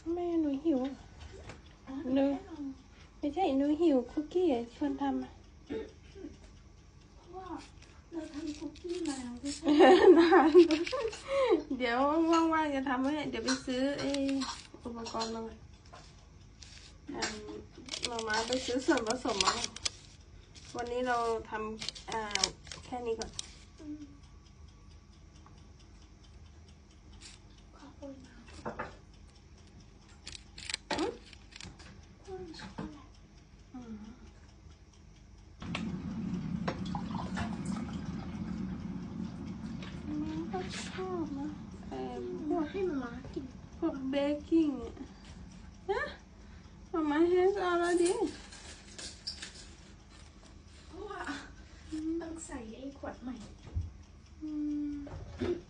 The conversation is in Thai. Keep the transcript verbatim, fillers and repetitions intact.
แม่หนูหิวหนูไม่ใช่หนูหิวคุกกี้ชวนทำอ่ะเพราะว่าเราทำคุกกี้มาแล้วไม่ใช่นานเดี๋ยวว่างๆจะทำให้เดี๋ยวไปซื้อไอ้อุปกรณ์มามามาไปซื้อส่วนผสมมาวันนี้เราทำอ่าแค่นี้ก่อนขอบคุณนะคุณช็อกโกแลตมันก็ชอบนะไอ้พวกให้มาม่ากินพวกเบกกิ้งเนี่ยนะมาม่า has already เพราะว่าต้องใส่ไอ้ขวดใหม่อืม